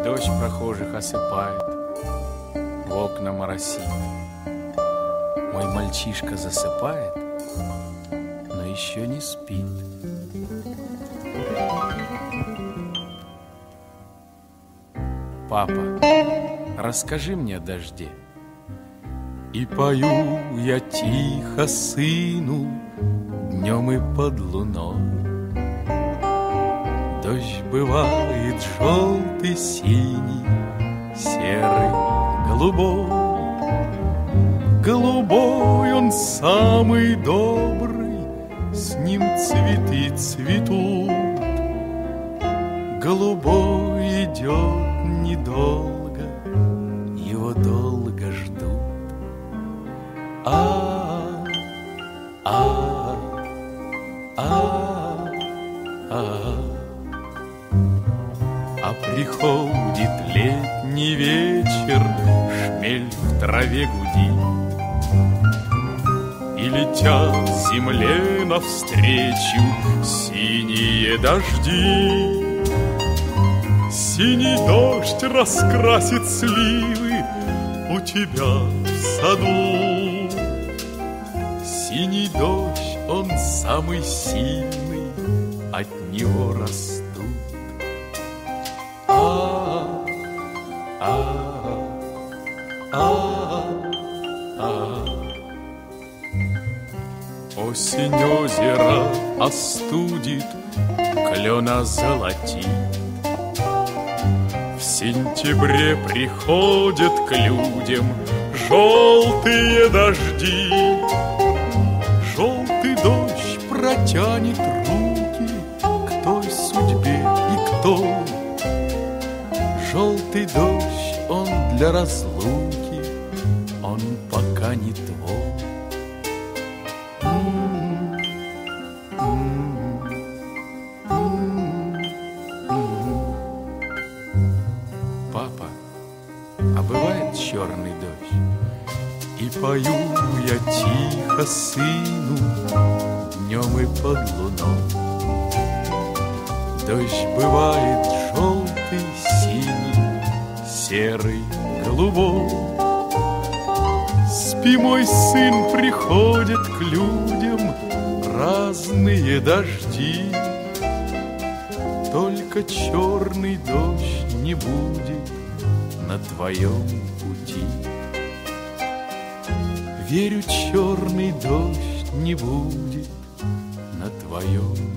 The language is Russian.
Дождь прохожих осыпает, в окна моросит. Мой мальчишка засыпает, но еще не спит. Папа, расскажи мне о дожде. И пою я тихо сыну днем и под луной. Дождь бывает желтый, синий, серый, голубой. Голубой он самый добрый, с ним цветы цветут. Голубой идет недолго, его долго ждут. А приходит летний вечер, шмель в траве гудит, и летят земле навстречу синие дожди. Синий дождь раскрасит сливы у тебя в саду. Синий дождь, он самый сильный, от него растут. Осень озеро остудит, клена золотит. В сентябре приходят к людям желтые дожди. Желтый дождь протянет руки к той судьбе и к той. Желтый дождь, он для разлуки, он пока не твой. Папа, а бывает черный дождь? И пою я тихо сыну днем и под луной. Дождь бывает желтый, синий, серый, голубой. Спи, мой сын, приходят к людям разные дожди. Только черный дождь не будет на твоем пути. Верю, черный дождь не будет на твоем